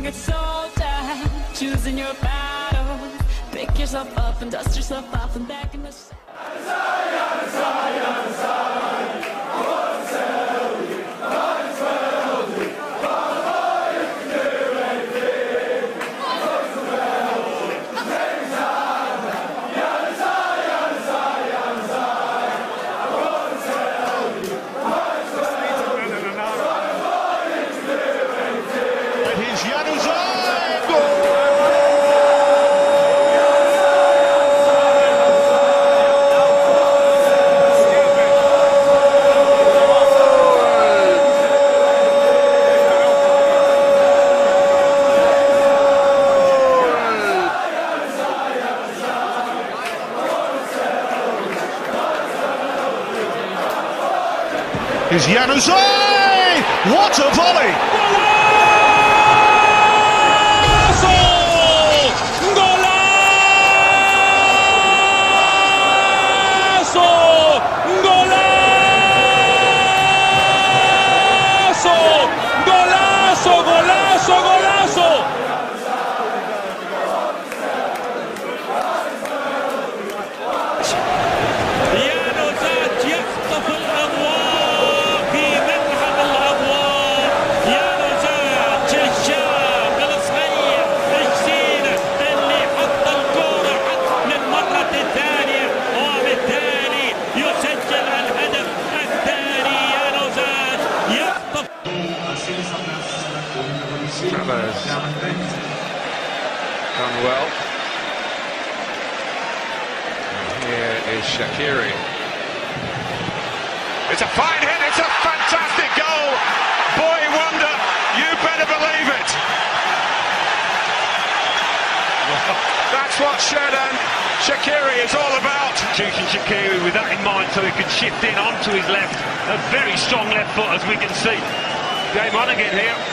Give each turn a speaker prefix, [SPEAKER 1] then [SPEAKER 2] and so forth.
[SPEAKER 1] young and soldier, choosing your battle. Pick yourself up and dust yourself off and back in the sun.
[SPEAKER 2] Is Januzaj! What a volley!
[SPEAKER 3] Golazo! Golazo! Golazo! Golazo! Golazo! Januzaj يخطف الأضواء في ملعب الأضواء. januzaj الشاب الصغير الجديد اللي حط الكورة للمرة الثانية وبالتالي يسجل الهدف الثاني. januzaj يخطف.
[SPEAKER 4] Travers done well. And here is Shaqiri. It's a fine hit, it's a fantastic goal. Boy wonder, you better believe it. That's what Xherdan Shaqiri is all about.
[SPEAKER 5] Choosing Shaqiri with that in mind so he could shift in onto his left. A very strong left foot, as we can see. Game on again here.